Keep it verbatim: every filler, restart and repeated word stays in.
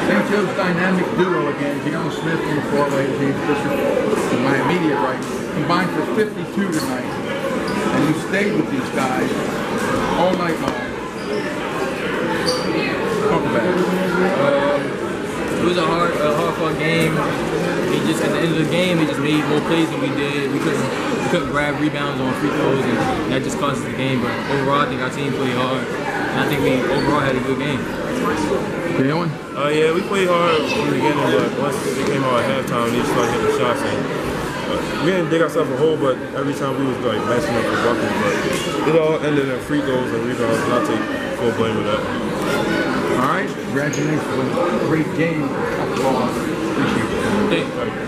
Saint Joe's dynamic duo again, Jalen Smith on the four-way, James Bishop to my immediate right, combined for fifty-two tonight. And you stayed with these guys all night long. Talk about it. Um, it was a hard, a hard-fought game. He just at the end of the game, he just made more plays than we did. We couldn't, we couldn't grab rebounds on free throws, and that just cost us the game. But overall, I think our team played hard, and I think we overall had a good game. Jalen? Uh, yeah, we played hard from the beginning, but once it came out at halftime, they started hitting shots. And, uh, we didn't dig ourselves a hole, but every time we was like messing up the bucket. But it all ended in free throws and rebounds, and I take full blame of that. All right, congratulations on a great game. Appreciate it. Thanks.